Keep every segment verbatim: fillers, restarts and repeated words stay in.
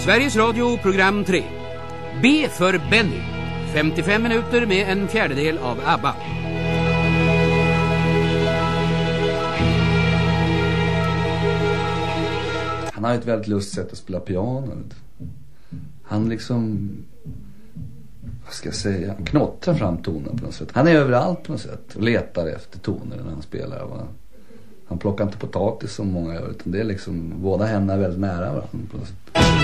Sveriges Radio program tre. B för Benny. femtiofem minuter med en fjärdedel av ABBA. Han har ett väldigt lustigt sätt att spela piano. Han liksom, vad ska jag säga, knottrar fram tonen på något sätt. Han är överallt på något sätt och letar efter toner när han spelar. Han plockar inte potatis som många gör, utan det är liksom, båda händerna är väldigt nära varandra på något sätt.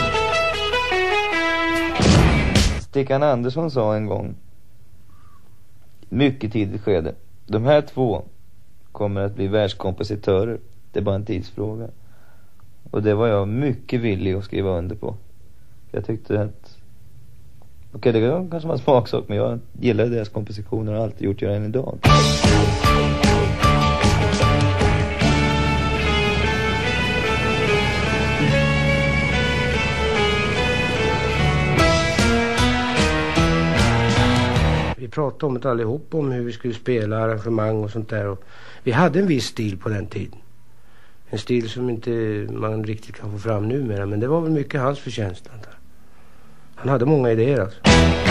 Stickan Andersson sa en gång, mycket tidigt skede, de här två kommer att bli världskompositörer. Det är bara en tidsfråga. Och det var jag mycket villig att skriva under på. Jag tyckte att, okej, okay, det var kanske var en smaksak, men jag gillade deras kompositioner och har alltid gjort det än idag. Vi pratade om det allihop, om hur vi skulle spela arrangemang och sånt där. Och vi hade en viss stil på den tiden. En stil som inte man riktigt kan få fram numera, men det var väl mycket hans förtjänst. Han hade många idéer alltså.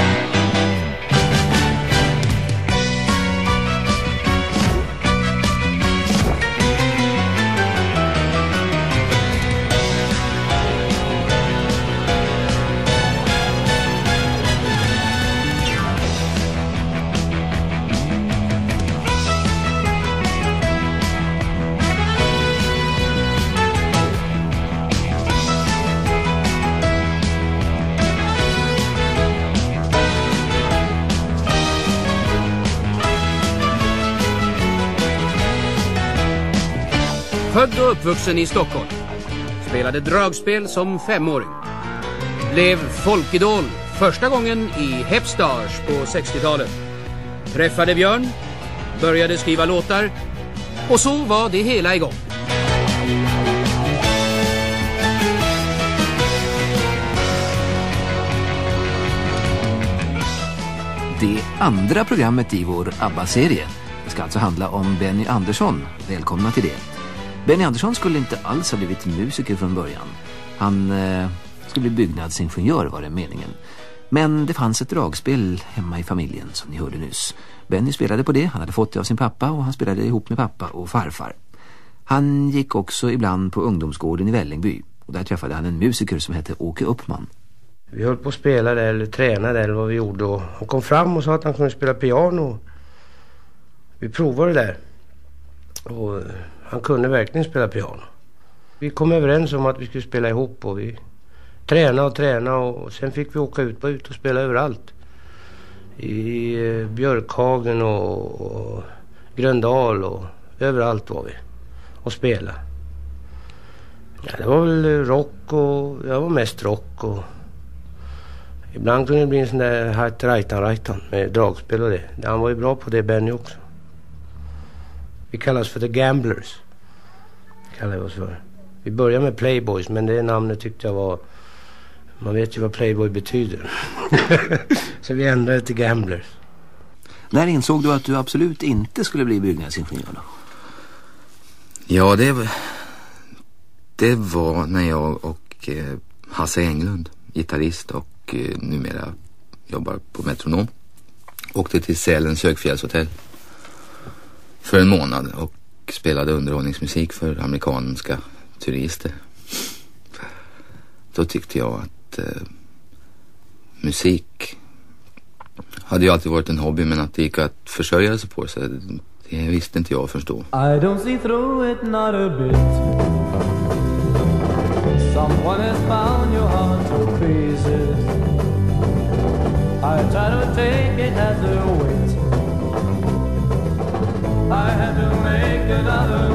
Född och uppvuxen i Stockholm. Spelade dragspel som femåring. Blev folkidol första gången i Hepstars på sextiotalet. Träffade Björn. Började skriva låtar. Och så var det hela igång. Det andra programmet i vår ABBA-serie ska alltså handla om Benny Andersson. Välkomna till det. Benny Andersson skulle inte alls ha blivit musiker från början. Han eh, skulle bli byggnadsingenjör, var det meningen. Men det fanns ett dragspel hemma i familjen som ni hörde nyss. Benny spelade på det, han hade fått det av sin pappa och han spelade ihop med pappa och farfar. Han gick också ibland på ungdomsgården i Vällingby och där träffade han en musiker som hette Åke Uppman. Vi höll på att spela där eller träna där eller vad vi gjorde, och han kom fram och sa att han kunde spela piano. Vi provade det där och han kunde verkligen spela piano. Vi kom överens om att vi skulle spela ihop och vi tränade och tränade och sen fick vi åka ut, ut och spela överallt. I eh, Björkhagen och, och Gröndal och överallt var vi och spela. Ja, det var väl rock och jag var mest rock och ibland kunde det bli en sån där hatt rajtan rajtan med dragspel och det. Han var ju bra på det, Benny också. Vi kallas för The Gamblers. Kallar vi oss för. Vi började med Playboys, men det namnet tyckte jag var... Man vet ju vad Playboy betyder. Så vi ändrade till Gamblers. När insåg du att du absolut inte skulle bli byggnadsingenjör då? Ja, det var, det var när jag och eh, Hasse Englund, gitarrist och eh, numera jobbar på Metronom, åkte till Sälens Högfjällshotell för en månad och spelade underhållningsmusik för amerikanska turister. Då tyckte jag att eh, musik hade ju alltid varit en hobby, men att det gick att försörja sig på, så det visste inte jag förstå. I don't see through it, not a bit. Someone has found your heart to pieces. I try to take it as a weight. I had to make another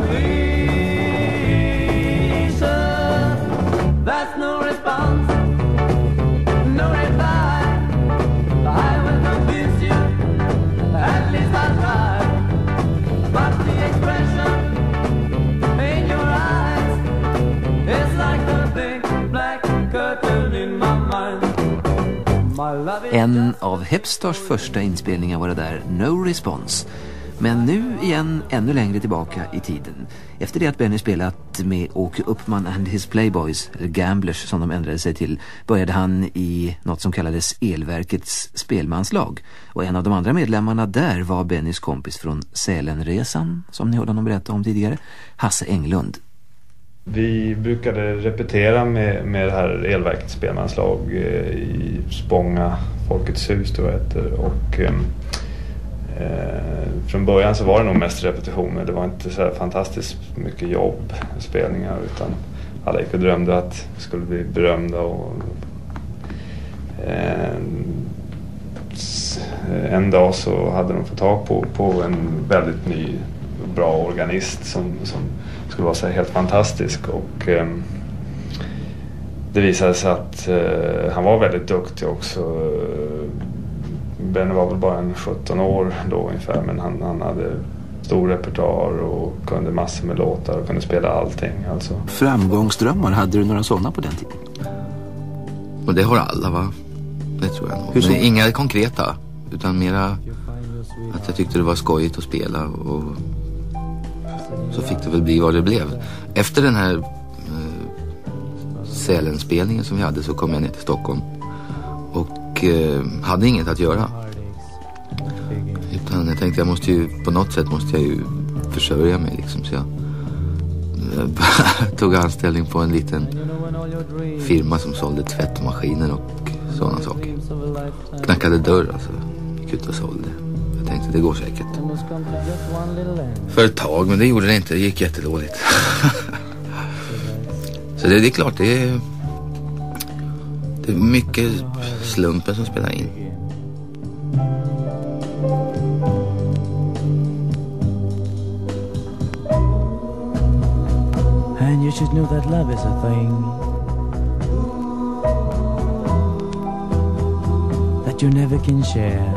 reason. That's no response, no reply. I will convince you, at least I'll try. But the expression in your eyes is like the big black curtain in my mind. My love is En av Hepstars första inspelningar var det där No Response. Men nu igen ännu längre tillbaka i tiden. Efter det att Benny spelat med Åke Uppman and his Playboys, eller Gamblers som de ändrade sig till, började han i något som kallades Elverkets spelmanslag. Och en av de andra medlemmarna där var Bennys kompis från Sälenresan, som ni hörde honom berätta om tidigare, Hasse Englund. Vi brukade repetera med, med det här Elverkets spelmanslag eh, i Spånga, Folkets hus då heter, och eh, Eh, från början så var det nog mest repetitioner. Det var inte så här fantastiskt mycket jobb och spelningar, utan alla gick och drömde att vi skulle bli berömda. Och, eh, en dag så hade de fått tag på, på en väldigt ny bra organist som, som skulle vara så här helt fantastisk, och eh, det visade sig att eh, han var väldigt duktig också. Benny var väl bara en sjutton år då ungefär, men han, han hade stor repertoar och kunde massor med låtar och kunde spela allting. Alltså. Framgångsdrömmar, hade du några sådana på den tiden? Och det har alla, va? Det tror jag nog. Men inga konkreta, utan mera att jag tyckte det var skojigt att spela, och så fick det väl bli vad det blev. Efter den här eh, Sälenspelningen som vi hade så kom jag ner till Stockholm och eh, hade inget att göra. Utan jag tänkte jag måste ju, på något sätt måste jag ju försörja mig liksom, så jag eh, tog anställning på en liten firma som sålde tvättmaskiner och sådana saker. Knackade dörr alltså, gick ut och sålde. Jag tänkte det går säkert. För ett tag, men det gjorde det inte, det gick jättedåligt. Så det, det är klart, det är, det är mycket slumpen som spelar in. And you should know that love is a thing that you never can share.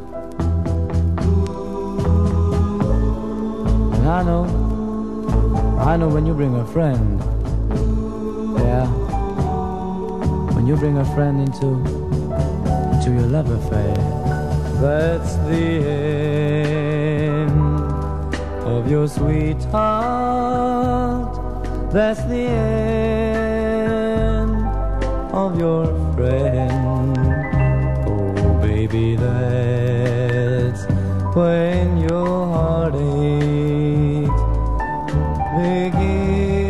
And I know, I know when you bring a friend, yeah, when you bring a friend into into your love affair, that's the end of your sweetheart. That's the end of your friend. Oh baby, that's when your heartache begins.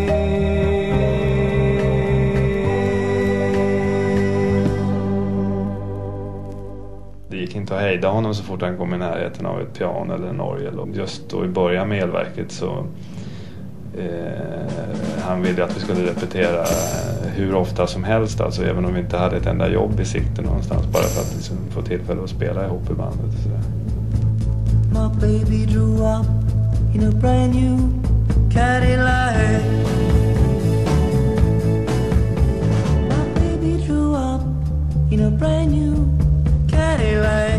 Det gick inte att hejda honom så fort han kom i närheten av ett piano eller en orgel. Och just då i början med Elverket så Eh, han ville att vi skulle repetera hur ofta som helst, alltså även om vi inte hade ett enda jobb i sikte någonstans, bara för att liksom få tillfälle att spela ihop i bandet. Så My baby drew up in a brand new Cadillac. My baby drew up in a brand new Cadillac.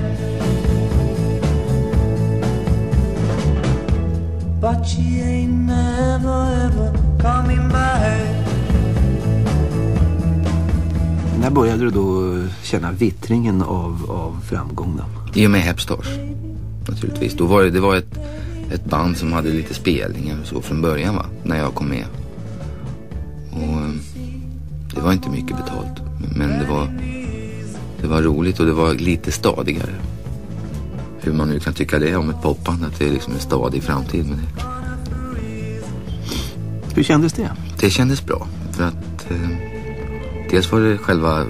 But she ain't never ever coming back. När började du då känna vittringen av, av framgång då? I och med Hepstars, naturligtvis. Då var det, det var ett, ett band som hade lite spelningar och så från början, va? När jag kom med. Och det var inte mycket betalt. Men det var, det var roligt och det var lite stadigare. Hur man nu kan tycka det om ett popband, att det är liksom en stadig framtid med det. Hur kändes det? Det kändes bra. För att eh, dels var det själva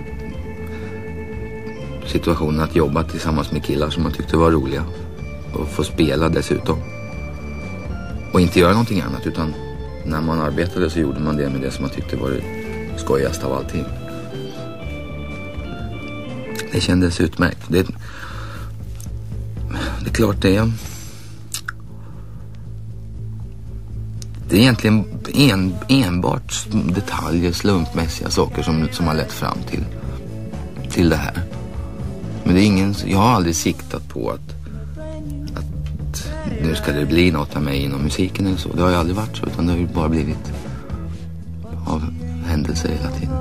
situationen att jobba tillsammans med killar som man tyckte var roliga. Och få spela dessutom. Och inte göra någonting annat, utan när man arbetade så gjorde man det med det som man tyckte var det skojigast av allting. Det kändes utmärkt. Det Det är klart det är. Det är egentligen en, enbart detaljer, slumpmässiga saker som, som har lett fram till, till det här. Men det är ingen, jag har aldrig siktat på att, att nu ska det bli något av mig inom musiken eller så. Det har ju aldrig varit så, utan det har ju bara blivit av händelser hela tiden.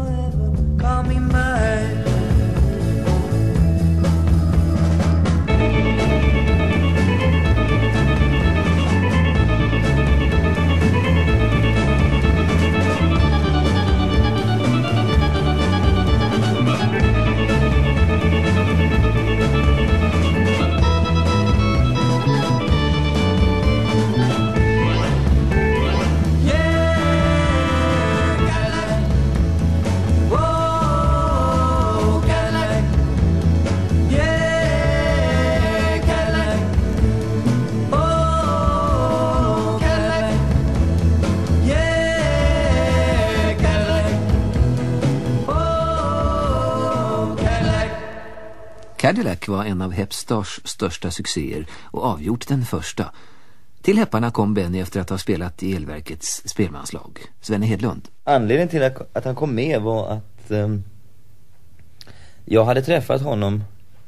Cadillac var en av Hepstars största succéer och avgjort den första. Till Hepparna kom Benny efter att ha spelat i Elverkets spelmanslag. Svenne Hedlund. Anledningen till att, att han kom med var att um, jag hade träffat honom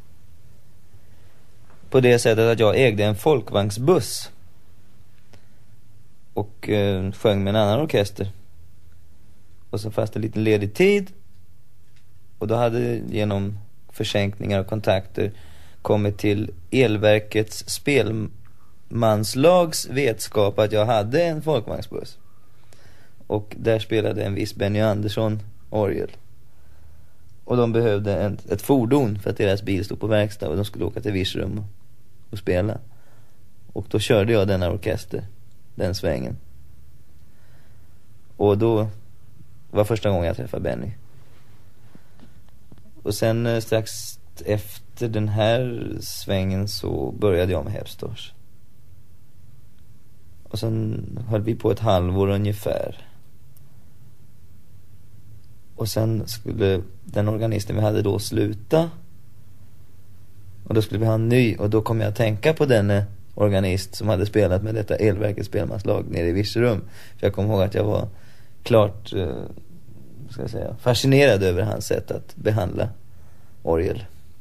på det sättet att jag ägde en folkvagnsbuss och uh, sjöng med en annan orkester. Och så fanns det en liten ledig tid, och då hade genom försänkningar och kontakter kommit till Elverkets spelmanslags vetskap att jag hade en folkvagnsbuss. Och där spelade en viss Benny Andersson orgel. Och de behövde en, ett fordon för att deras bil stod på verkstad och de skulle åka till Virserum och, och spela. Och då körde jag denna orkester, den svängen. Och då var första gången jag träffade Benny. Och sen eh, strax efter den här svängen så började jag med Hepstars. Och sen höll vi på ett halvår ungefär. Och sen skulle den organisten vi hade då sluta. Och då skulle vi ha en ny. Och då kom jag att tänka på denne organist som hade spelat med detta Elverkets spelmanslag nere i Virserum. För jag kom ihåg att jag var klart eh, ska jag säga, fascinerad över hans sätt att behandla orgel.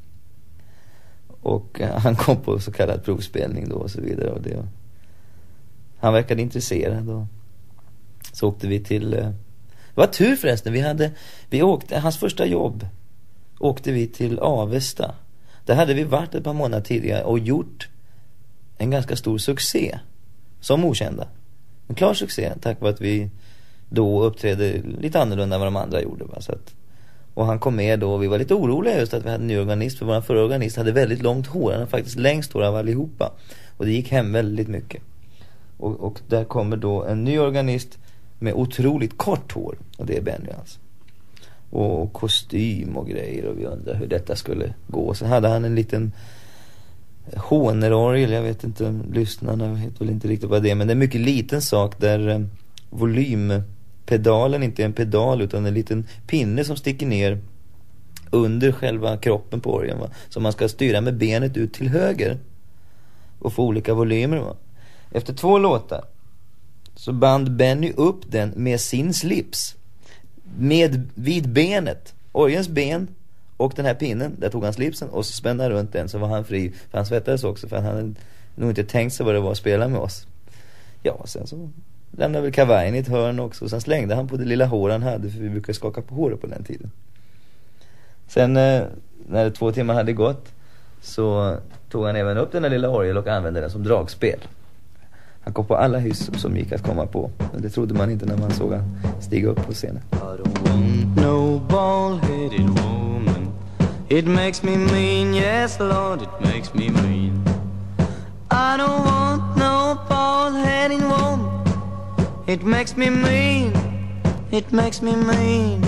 Och eh, han kom på så kallad provspelning då och så vidare. Och det, han verkade intresserad. Och så åkte vi till... Eh, det var tur förresten. Vi hade, vi åkte, hans första jobb åkte vi till Avesta. Där hade vi varit ett par månader tidigare och gjort en ganska stor succé som okända. En klar succé tack vare att vi då uppträdde lite annorlunda än vad de andra gjorde. Va? Så att, och han kom med då och vi var lite oroliga just att vi hade en ny organist. För vår förra organist hade väldigt långt hår. Han hade faktiskt längst hår av allihopa. Och det gick hem väldigt mycket. Och, och där kommer då en ny organist med otroligt kort hår. Och det är Benny alltså. Och, och kostym och grejer. Och vi undrar hur detta skulle gå. Sen hade han en liten hånerorgel. Jag vet inte, lyssnarna vet väl inte riktigt vad det är. Men det är en mycket liten sak där eh, volympedalen inte är en pedal utan en liten pinne som sticker ner under själva kroppen på orgeln. Va? Så man ska styra med benet ut till höger och få olika volymer. Va? Efter två låtar så band Benny upp den med sin slips med vid benet, orgelns ben och den här pinnen, där tog han slipsen och så spände han runt den, så var han fri, för han svettades också för han hade nog inte tänkt sig vad det var att spela med oss. Ja, sen så lämnade väl kavajen i ett hörn också och sen slängde han på det lilla hår han hade, för vi brukade skaka på håret på den tiden. Sen eh, när två timmar hade gått så tog han även upp den där lilla orgel och använde den som dragspel. Han kom på alla hyss som gick att komma på. Men det trodde man inte när man såg han stiga upp på scenen. I don't want no bald-headed woman. It makes me mean, yes Lord, it makes me mean. I don't want no bald-headed woman. It makes me mean, it makes me mean.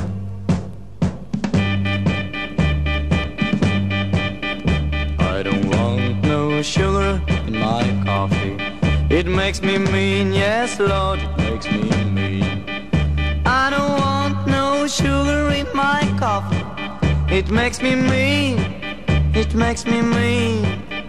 I don't want no sugar in my coffee. It makes me mean, yes Lord, it makes me mean. I don't want no sugar in my coffee. It makes me mean, it makes me mean.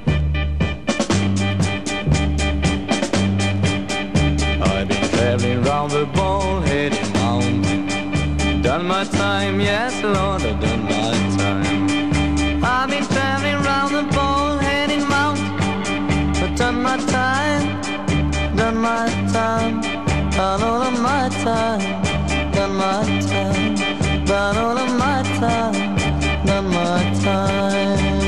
I've been traveling round the bald-headed mountain. Done my time, yes Lord, I've done my time. I've been traveling round the bald-headed mountain. But done my time, done my time, done all of my time, done my time, done all of my time, done my time.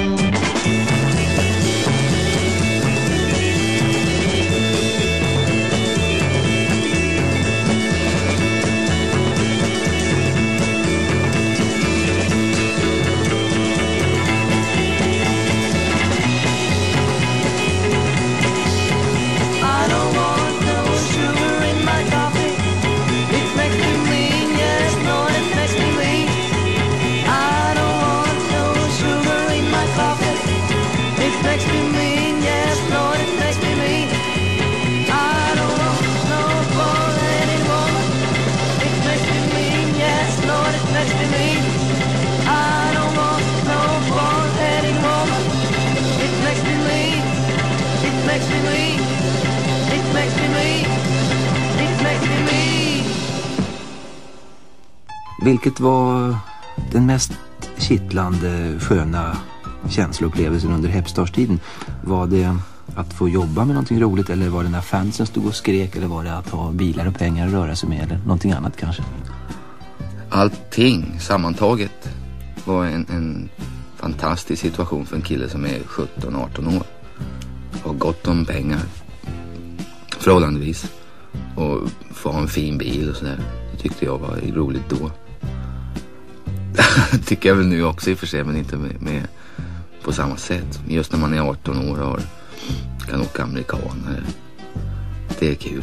I don't want no sugar in my coffee. It Vilket var den mest kittlande, sköna känsloupplevelsen under Hepstars-tiden? Var det att få jobba med någonting roligt, eller var det när fansen stod och skrek, eller var det att ha bilar och pengar att röra sig med, eller någonting annat kanske? Allting sammantaget var en, en fantastisk situation för en kille som är sjutton arton år. Har gott om pengar förhållandevis och få ha en fin bil och sådär. Det tyckte jag var roligt då. Tycker jag väl nu också i och för sig, men inte med, med på samma sätt. Just när man är arton år och har, kan åka amerikaner. Det är kul.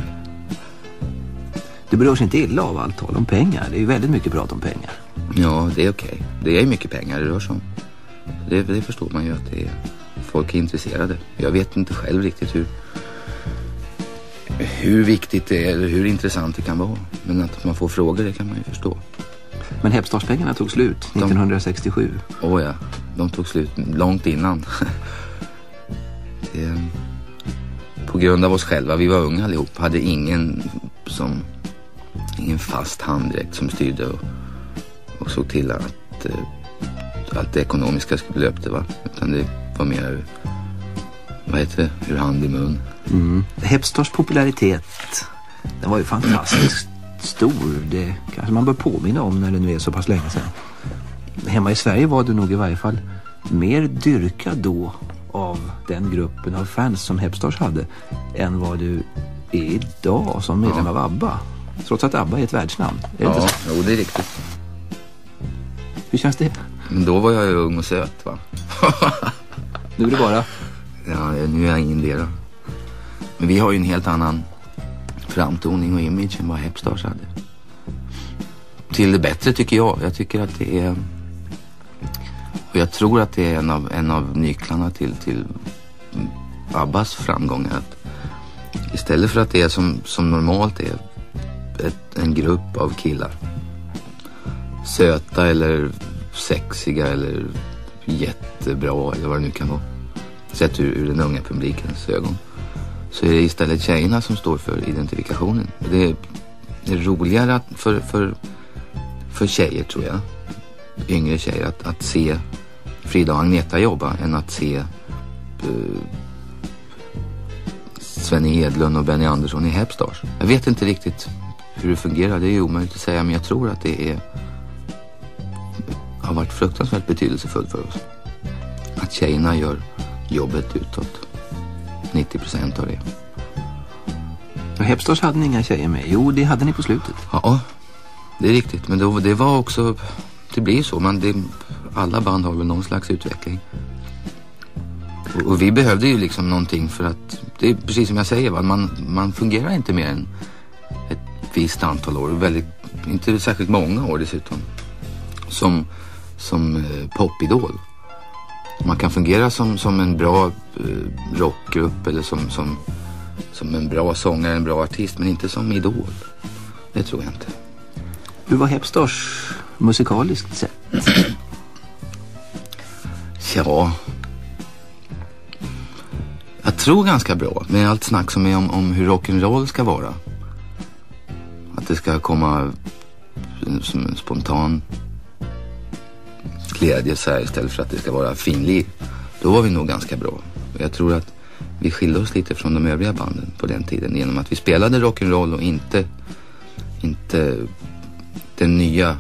Du berörs inte illa av allt tal om pengar. Det är ju väldigt mycket prat om pengar. Ja, det är okej. Det är mycket pengar det rör sig om. Det, det förstår man ju att det är, folk är intresserade. Jag vet inte själv riktigt hur hur viktigt det är eller hur intressant det kan vara. Men att man får frågor, det kan man ju förstå. Men Hepstarspengarna tog slut nittonhundrasextiosju. Åh oh ja, de tog slut långt innan. det, på grund av oss själva, vi var unga allihop, hade ingen som ingen fast hand direkt som styrde och, och såg till att eh, allt det ekonomiska skulle löpte, va? Utan det var mer, vad heter det, ur hand i mun. Mm. Hepstars popularitet, den var ju fantastiskt stor. Det kanske man bör påminna om när det nu är så pass länge sedan. Hemma i Sverige var du nog i varje fall mer dyrkad då av den gruppen av fans som Hepstars hade än vad du är idag som medlem ja. av ABBA. Trots att ABBA är ett världsnamn. Är ja, det inte jo, det är riktigt. Hur känns det? Men då var jag ju ung och söt, va? Nu är det bara... Ja, nu är jag ingen del. Men vi har ju en helt annan framtoning och image än vad Hepstars hade. Till det bättre tycker jag. Jag tycker att det är... Och jag tror att det är en av, en av nycklarna till, till ABBAs framgångar. Att istället för att det är som, som normalt är ett, en grupp av killar. Söta eller sexiga eller jättebra eller vad det nu kan vara. Sett ur, ur den unga publikens ögon. Så är det istället tjejerna som står för identifikationen. Det är, det är roligare att för, för, för tjejer, tror jag, yngre tjejer, att, att se Frida och Agneta jobba än att se uh, Sven Hedlund och Benny Andersson i Hepstars. Jag vet inte riktigt hur det fungerar, det är ju omöjligt att säga, men jag tror att det är har varit fruktansvärt betydelsefullt för oss. Att tjejerna gör jobbet utåt. nittio procent av det. Och Hepstars hade ni inga tjejer med? Jo, det hade ni på slutet. Ja, det är riktigt. Men då, det var också... Det blir så. Man, det, alla band har väl någon slags utveckling. Och, och vi behövde ju liksom någonting för att... Det är precis som jag säger, va? Man, man fungerar inte mer än ett visst antal år. Väldigt, inte särskilt många år dessutom. Som, som eh, popidol. Man kan fungera som, som en bra eh, rockgrupp eller som, som, som en bra sångare, en bra artist, men inte som idol. Det tror jag inte. Hur var Hepstars musikaliskt sett? Ja, jag tror ganska bra. Med allt snack som är om, om hur rock'n'roll ska vara. Att det ska komma som en spontan glädje så här, istället för att det ska vara finliv. Då var vi nog ganska bra. Jag tror att vi skilde oss lite från de övriga banden på den tiden genom att vi spelade rock'n'roll och inte inte den nya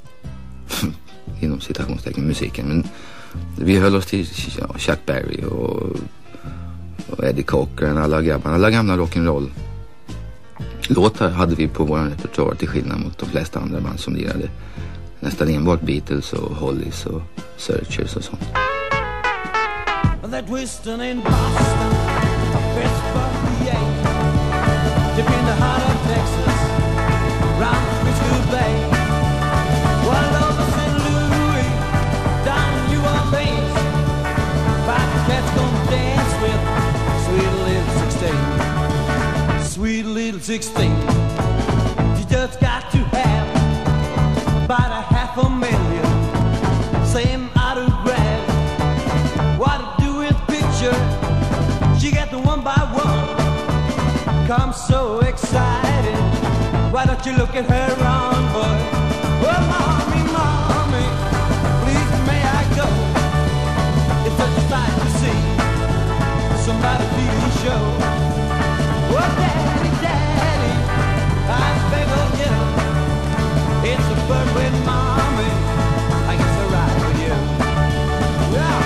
inom citationstecken musiken, men vi höll oss till ja, Chuck Berry och, och Eddie Cochran, alla grabbarna, alla gamla rock'n'roll låtar hade vi på vår repertoar, till skillnad mot de flesta andra band som lirade nästan enbart Beatles och Hollies och Searchers och sånt. That Western in Boston, Pittsburgh, P A, deep in the heart of Texas, round Frisco Bay, well over Saint Louis, down New Orleans, five cats gonna dance with sweet little sixteen, sweet little sixteen. You just got to have about a half a million, same autograph. What a do with picture? She got the one by one. Come so excited. Why don't you look at her on, boy? Well, mommy, mommy, please may I go? It's such a sight to see. Somebody please show. Oh, daddy, daddy, I beg of you. It's a bird with mommy. I guess I'll ride with you. Yeah.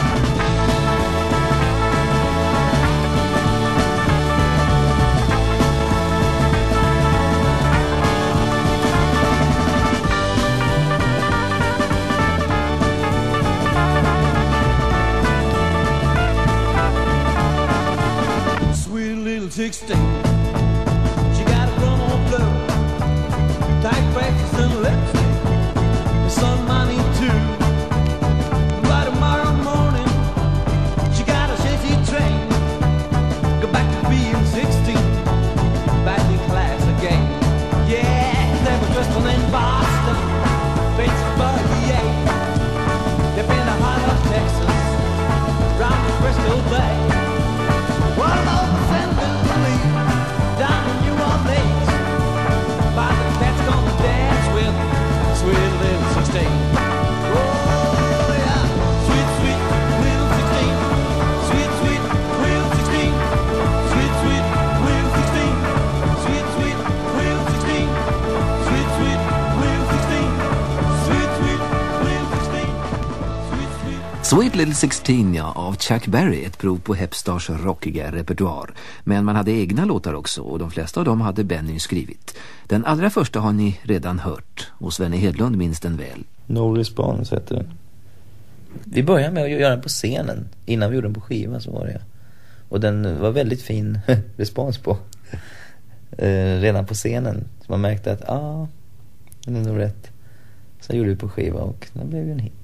sixteen. She got a run on blue, tight braces and lipstick, and some money too. By tomorrow morning, she got a chassis train. Go back to being sixteen, back in class again. Yeah, they were Bristol in Boston, Pittsburgh, yeah. They've been to heart of Texas, round to Bristol Bay. Well, over San Luis, down in New Orleans, by the cat's gonna dance with sweet little sixteen. Oh yeah, sweet, sweet little sixteen, sweet, sweet little sixteen, sweet, sweet little sixteen, sweet, sweet little sixteen, sweet, sweet little sixteen, sweet, sweet little sixteen, sweet, sweet. Sweet Little sixteen, ja, av Chuck Berry, ett prov på Hepstars rockiga repertoar. Men man hade egna låtar också, och de flesta av dem hade Benny skrivit. Den allra första har ni redan hört, och Svenny Hedlund minns den väl. No Response heter den. Vi började med att göra den på scenen. Innan vi gjorde den på skiva så var det. Och den var väldigt fin respons på. eh, redan på scenen. Så man märkte att, ja, ah, den är nog rätt. Sen gjorde vi på skiva och den blev ju en hit.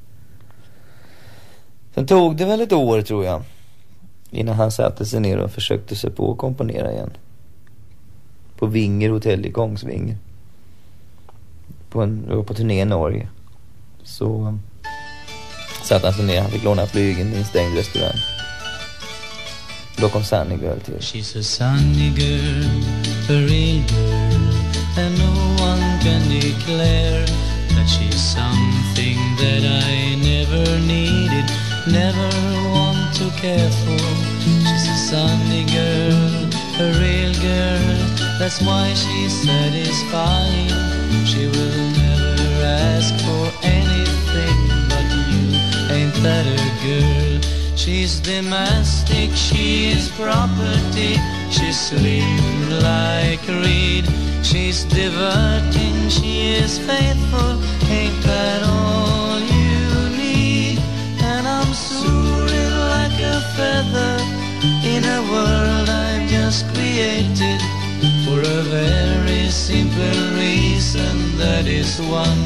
Sen tog det väl ett år, tror jag, innan han satte sig ner och försökte sig på att komponera igen. På Vinger hotell i Gångsvinger. På en på turné i Norge. Så um, satt han sig ner, han fick låna flygen i en stängd restaurang. Då kom Sunny Girl till. She's a sunny girl, a real girl, and no one can declare that she's something that I never needed, never want to care for. She's a sunny girl, a real girl, that's why she's satisfying. She will never ask for anything but you, ain't that a girl? She's domestic, she is property, she's slim like reed. She's diverting, she is faithful, ain't that all you need? And I'm soaring like a feather in a world I've just created, for a very simple reason, that is one.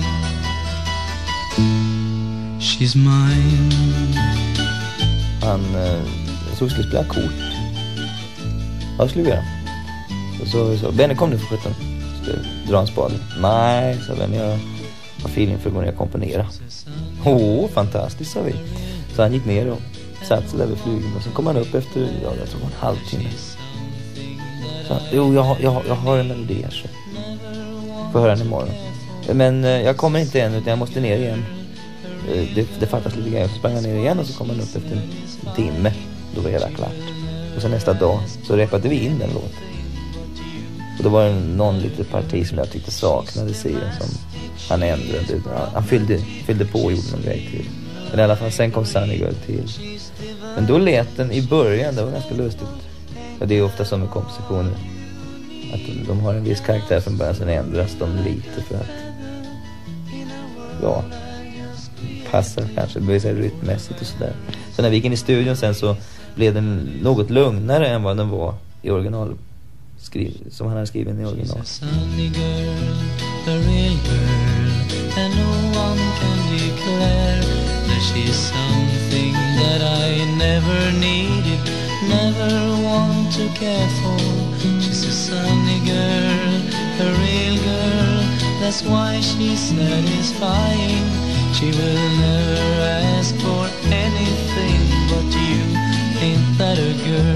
She's mine. Han eh, såg skulle spela kort. Vad skulle vi göra? Och så så Benny, kom nu för sjutton. Ska dra en spade. Nej, så Benny, jag har feeling för att gå ner och komponera. Åh, oh, fantastiskt, sa vi. Så han gick ner och satt sig där vid flygen. Och så kom han upp efter, ja, jag tror en halvtimme. Så han, jo, jag har, jag, har, jag har en melodi här, så får höra den imorgon. Men eh, jag kommer inte än, utan jag måste ner igen. Det, det fattas lite grann. Så sprang han ner igen och så kom han upp efter en timme. Då var hela klart. Och så nästa dag så repade vi in den låten. Och då var det någon litet parti som jag tyckte saknades i, som han ändrade. Han fyllde, fyllde på och gjorde någon grej till. Men i alla fall, sen kom Sunny Girl till. Men då lät den i början, det var ganska lustigt. Och det är ofta som med kompositioner, att de, de har en viss karaktär som börjar, sen ändras de lite för att, ja, passar kanske, det blir så rytmmässigt och sådär. Så när vi gick in i studion sen så blev den något lugnare än vad den var i original, skriv, som han hade skrivit i original. Sunny girl, a real girl, and no one can declare that she's something that I never needed, never want to care for. She's a sunny girl, a real girl, that's why she's satisfying. She will never ask for anything but you, ain't that a girl?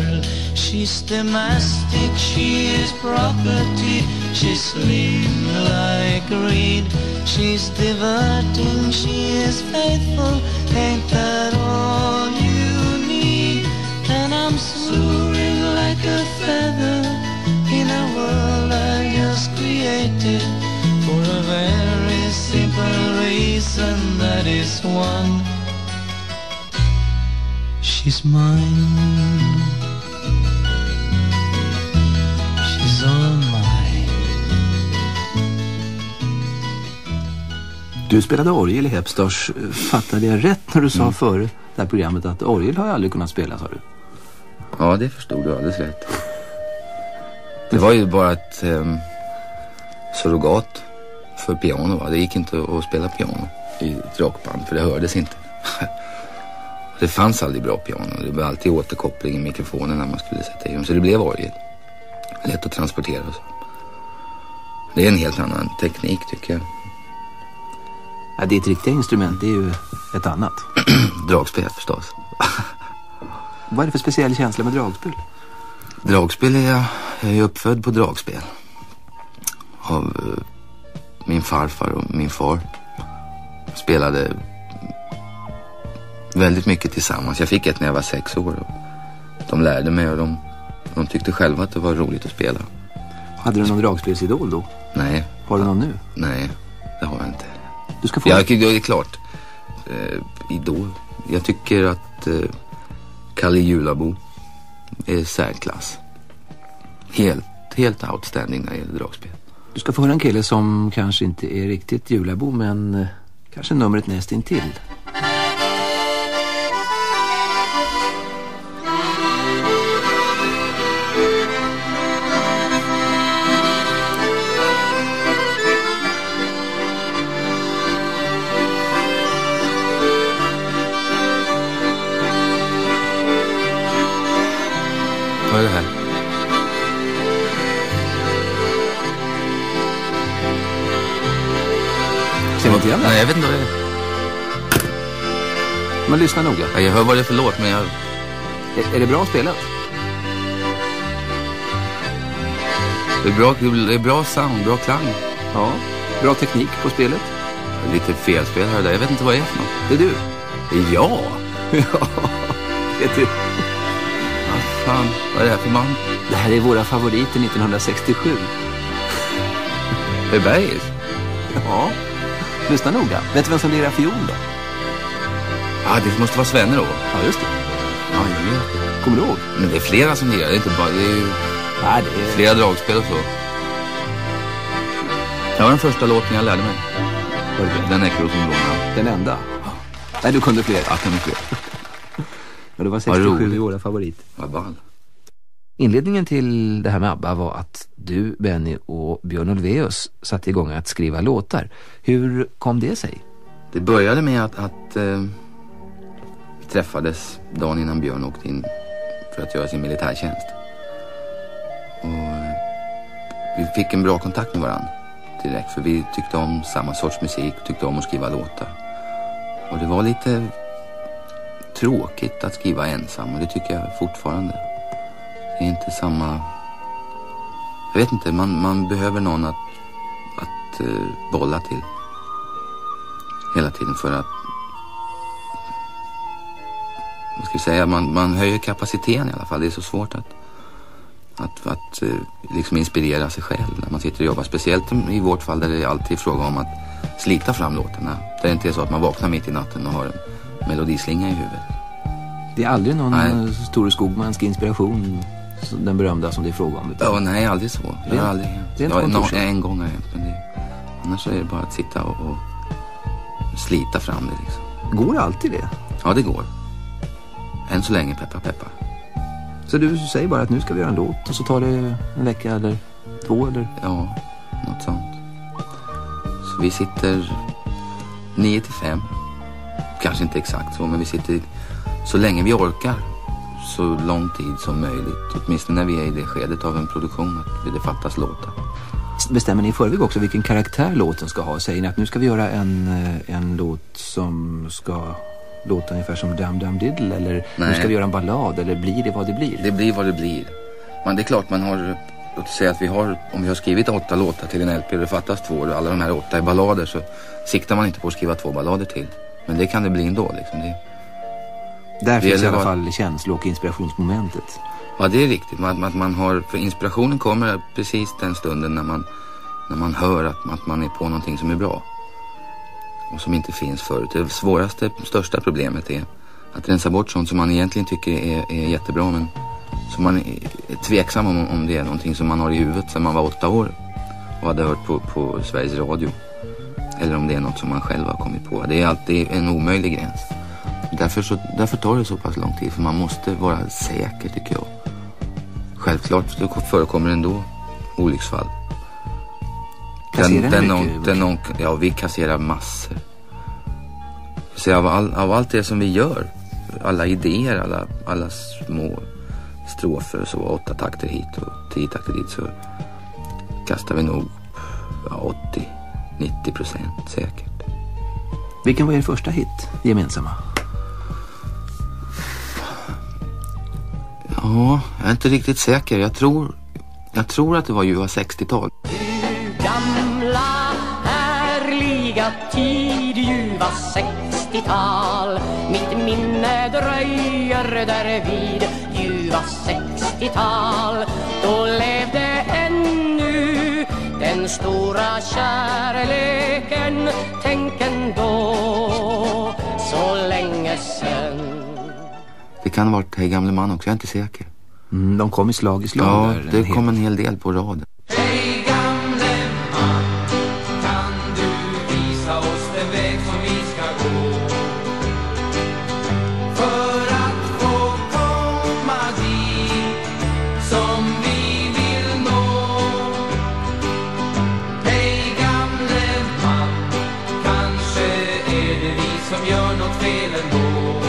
She's domestic, she is property. She's slim like a reed. She's diverting, she is faithful. Ain't that all you need? And I'm soaring like a feather in a world I just created, for a very simple reason, that is one. She's mine. She's all mine. Du spelade orgel i Hepstars. Fattade jag rätt när du sa mm. före det här programmet att orgel har jag aldrig kunnat spela, sa du? Ja, det förstod du alldeles rätt. Det var ju bara ett eh, surrogat för piano, va? Det gick inte att spela piano i ett rockband, för det hördes inte. Det fanns aldrig bra piano. Det var alltid återkoppling i mikrofonen när man skulle sätta i dem. Så det blev orgel. Lätt att transportera och så. Det är en helt annan teknik, tycker jag. Ja, det är ett riktigt instrument, det är ju ett annat. Dragspel förstås. Vad är det för speciell känsla med dragspel? Dragspel är jag, jag är uppfödd på dragspel. Av uh, min farfar och min far. Spelade väldigt mycket tillsammans. Jag fick ett när jag var sex år. Och de lärde mig och de, de tyckte själva att det var roligt att spela. Hade du någon dragspelsidol då? Nej. Har du någon nu? Nej, det har jag inte. Du ska få... Ja, det är klart. Eh, idol. Jag tycker att eh, Kalle Julabo är särklass. Helt, helt outstanding när det gäller dragspel. Du ska få höra en kille som kanske inte är riktigt Julabo, men eh, kanske numret näst intill. Vad är det här? Känner inte igen det? Nej, jag vet inte vad det är. Men lyssna noga. Ja, jag hör vad det är för låt, men jag... Är, är det bra spelat? Det är bra, det är bra sound, bra klang. Ja, bra teknik på spelet. Lite felspel här och där, jag vet inte vad det är för något. Det är du? Det är jag? Ja, det är du. Vad fan, vad är det här för man? Det här är våra favoriter nittonhundrasextiosju. Det är Bergis? Ja, lyssna noga. Vet du vem som lirar fiol då? Ja, det måste vara Svenne då. Ja, just det. Ja, jag vet. Kommer du ihåg? Men det är flera som lirar, det är inte bara... Det är ju Nej, det är... flera dragspel och så. Det var den första låten jag lärde mig. Var det? Den Echo som lånade. Den enda? Nej, du kunde fler. Ja, kunde fler. Ja, det var sextiosju i våra favoriter. Vad ball. Inledningen till det här med ABBA var att du, Benny och Björn Ulvaeus satte igång att skriva låtar. Hur kom det sig? Det började med att, att eh, vi träffades dagen innan Björn åkte in för att göra sin militärtjänst. Och eh, vi fick en bra kontakt med varandra direkt, för vi tyckte om samma sorts musik, tyckte om att skriva låtar. Och det var lite tråkigt att skriva ensam, och det tycker jag fortfarande. Det är inte samma... Jag vet inte, man, man behöver någon att, att uh, bolla till hela tiden, för att... Vad ska jag säga? Man, man höjer kapaciteten i alla fall. Det är så svårt att, att, att uh, liksom inspirera sig själv när man sitter och jobbar. Speciellt i vårt fall där det är alltid fråga om att slita fram låtarna. Där det inte är så att man vaknar mitt i natten och har en melodislinga i huvudet. Det är aldrig någon nej. Stor Skogmansk inspiration, den berömda som det är fråga om. Ja, nej, aldrig så. Det har aldrig hänt. Det är ja, no, en gång har det hänt, men det, annars är det bara att sitta och, och slita fram det liksom. Går alltid det? Ja, det går. Än så länge, peppa, peppa. Så du säger bara att nu ska vi göra en låt och så tar det en vecka eller två eller? Ja, något sånt. Så vi sitter nio till fem. Kanske inte exakt så, men vi sitter så länge vi orkar, så lång tid som möjligt. Åtminstone när vi är i det skedet av en produktion att det fattas låtar. Bestämmer ni i förväg också vilken karaktär låten ska ha? Säger ni att nu ska vi göra en, en låt som ska låta ungefär som Dam Dam Diddle? Eller Nej. nu ska vi göra en ballad? Eller blir det vad det blir? Det blir vad det blir. Men det är klart man har, låt oss säga att vi har, om vi har skrivit åtta låtar till en L P och det fattas två och alla de här åtta är ballader, så siktar man inte på att skriva två ballader till. Men det kan det bli ändå liksom. Det, Där det finns i alla var... fall känslo- och inspirationsmomentet. Ja, det är riktigt. Man, att man har, för inspirationen kommer precis den stunden när man, när man hör att, att man är på någonting som är bra. Och som inte finns förut. Det svåraste, största problemet är att rensa bort sånt som man egentligen tycker är, är jättebra, men som man är tveksam om, om det är någonting som man har i huvudet sedan man var åtta år och hade hört på, på Sveriges Radio. Eller om det är något som man själv har kommit på. Det är alltid en omöjlig gräns. Därför, så, därför tar det så pass lång tid, för man måste vara säker, tycker jag. Självklart det förekommer ändå olycksfall. Kasserar den, ni den, mycket? den, den, ja, vi kasserar massor. Så av, all, av allt det som vi gör, alla idéer, alla, alla små strofer, så åtta takter hit och tio takter dit, så kastar vi nog ja, åttio till nittio procent säkert. Vilken var er första hit gemensamma? Ja, jag är inte riktigt säker. Jag tror, jag tror att det var ljuva sextiotal. Gamla härliga tid, ljuva sextiotal. Mitt minne dröjer där vid ljuva sextiotal. Då levde ännu den stora kärleken. Tänk ändå, så länge sen. Det kan ha varit Hej gamle man också, jag är inte säker. Mm, de kom i slag i slag. Ja, där, det en kom hel... en hel del på raden. Hej gamle man, kan du visa oss den väg som vi ska gå? För att få komma dit som vi vill nå. Hej gamle man, kanske är det vi som gör något fel ändå.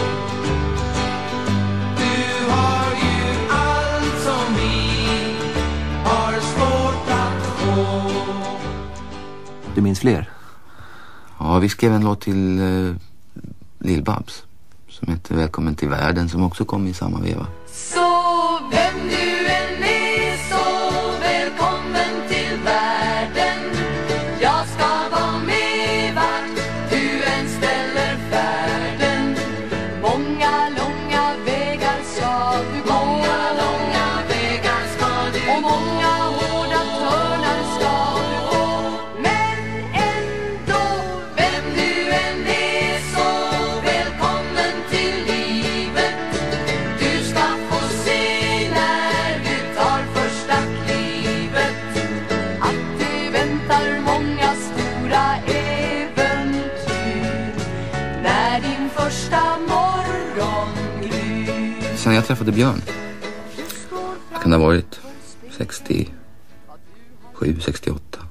Du har ju allt som vi har svårt att få. Du minns fler? Ja, vi skrev en låt till uh, Lill-Babs som heter Välkommen till världen, som också kom i samma veva. Så vem du än är, så välkommen till världen. Jag ska vara med vart du än ställer färden. Många långa vägar ska du gå. Många långa vägar ska du och många hårda törnar ska du gå. Men ändå, vem du än är, så välkommen till livet. Du ska få se när du tar första klivet att det väntar många stora äventyr när din första morgon gryr. Sen jag träffade Björn, kan det ha varit sextiosju, sextioåtta,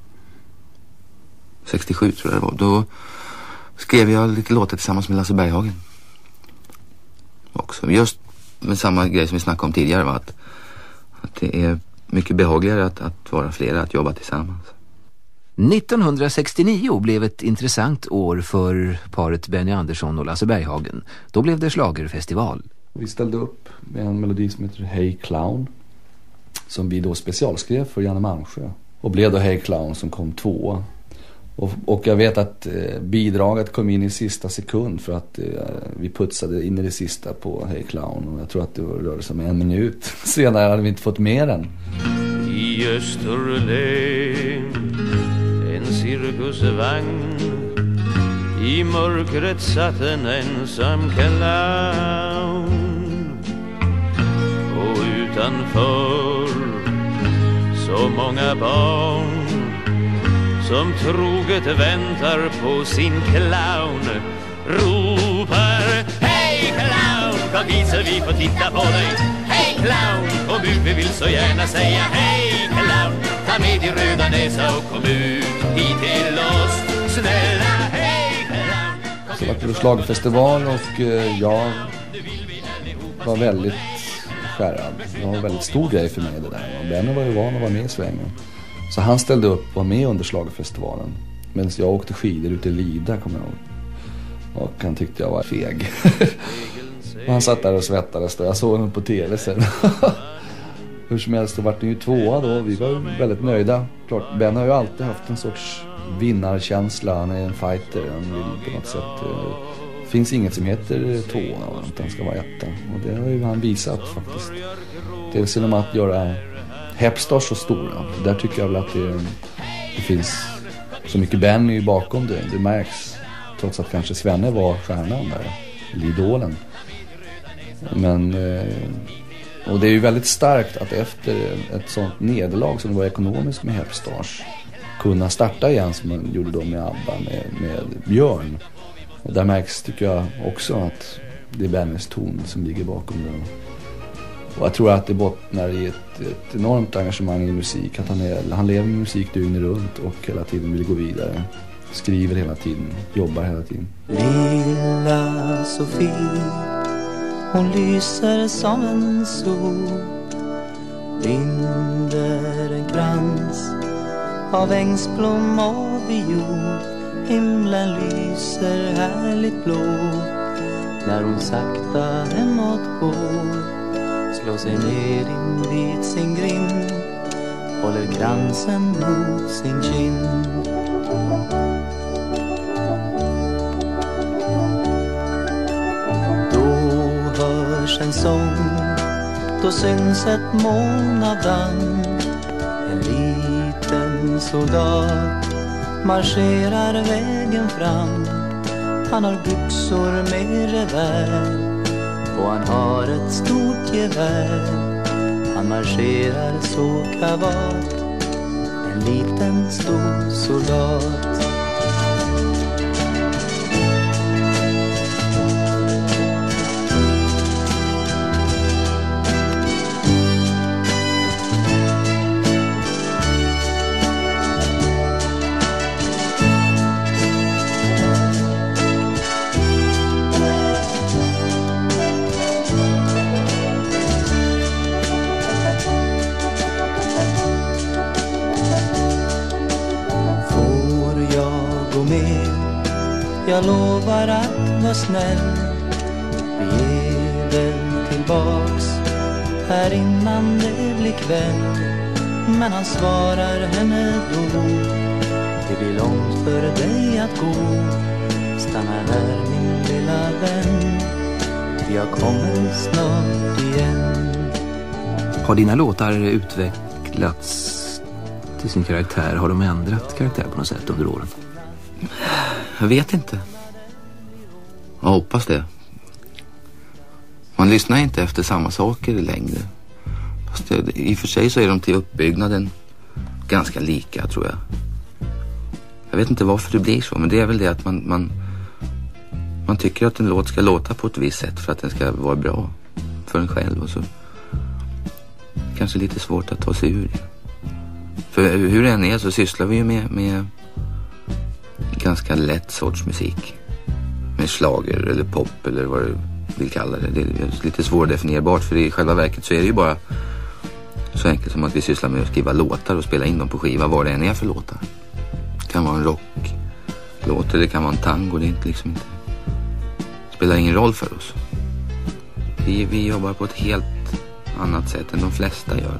sextiosju tror jag det var. Då skrev jag lite låtar tillsammans med Lasse Berghagen också. Just med samma grej som vi snackade om tidigare, va? Att, att det är mycket behagligare att, att vara flera, att jobba tillsammans. nittonhundrasextionio blev ett intressant år för paret Benny Andersson och Lasse Berghagen. Då blev det schlagerfestival. Vi ställde upp med en melodi som heter Hey Clown, som vi då specialskrev för Janne Malmsjö. Och blev då Hey Clown som kom tvåa. Och, och jag vet att eh, bidraget kom in i sista sekund, för att eh, vi putsade in i det sista på Hey Clown. Och jag tror att det rörde sig om en minut. Senare hade vi inte fått mer än. I Österlen, en cirkusvagn. I mörkret satt en ensam clown. Och utanför så många barn som troget väntar på sin clown. Ropar: hej clown, kom hit så vi får titta på dig. Hej clown, kom ut, vi vill så gärna säga hej clown. Ta med din röda näsa och kom ut hit till oss, snälla hej clown. Så det var på schlagerfestival och eh, jag var väldigt skärrad. Det var en väldigt stor grej för mig det där. Och Benny var ju van att vara med i svängen. Så han ställde upp och var med under schlagerfestivalen. Medan jag åkte skidor ute i Lida, kommer jag ihåg. Och han tyckte jag var feg. Och han satt där och svettades och jag såg honom på tv sen. Hur som helst, då var det ju tvåa då. Vi var väldigt nöjda. Klart, Ben har ju alltid haft en sorts vinnarkänsla. Han är en fighter. Han vill på något sätt... Det finns inget som heter tvåa, utan ska vara etta. Och det har ju han visat faktiskt. Dels genom att göra Hepstars så stora. Där tycker jag väl att det, det finns så mycket Benny bakom det. Det märks. Trots att kanske Svenne var stjärnan där. Eller idolen. Men... Och det är ju väldigt starkt att efter ett sånt nederlag som det var ekonomiskt med Hepstars kunna starta igen som man gjorde då med ABBA, med, med Björn. Och där märks, tycker jag också, att det är Bennys ton som ligger bakom det. Och jag tror att det bottnar i ett, ett enormt engagemang i musik. Att han, är, han lever med musik dygnet runt och hela tiden vill gå vidare. Skriver hela tiden, jobbar hela tiden. Lilla Sofie, hon lyser som en sol, binder en krans av ängsblom och viol. Himlen lyser härligt blå när hon sakta hemåt går, slår sig ner invid sin grind, håller kransen mot sin kind. Då hörs en sång, då syns ett moln av damm. En liten soldat marscherar vägen fram. Han har byxor med revär och han har ett stort gevär. Han marscherar så kavat, en liten stor soldat. Jag lovar att vara snäll. Vi är väl tillbaks här innan det blir kväll. Men han svarar henne då: det blir långt för dig att gå. Stanna här min lilla vän, jag kommer snart igen. Har dina låtar utvecklats till sin karaktär? Har de ändrat karaktär på något sätt under åren? Jag vet inte. Jag hoppas det. Man lyssnar inte efter samma saker längre. Fast det, i och för sig så är de till uppbyggnaden ganska lika, tror jag. Jag vet inte varför det blir så, men det är väl det att man, man, man tycker att en låt ska låta på ett visst sätt för att den ska vara bra för en själv. Och så kanske lite svårt att ta sig ur det. För hur det än är så sysslar vi ju med... med ganska lätt sorts musik. Med slager eller pop eller vad du vill kalla det. Det är lite svårdefinierbart, för i själva verket så är det ju bara så enkelt som att vi sysslar med att skriva låtar och spela in dem på skiva, vad det än är för låtar. Det kan vara en rocklåt eller det kan vara en tango. Det är inte liksom inte... Det spelar ingen roll för oss. Vi, vi jobbar på ett helt annat sätt än de flesta gör.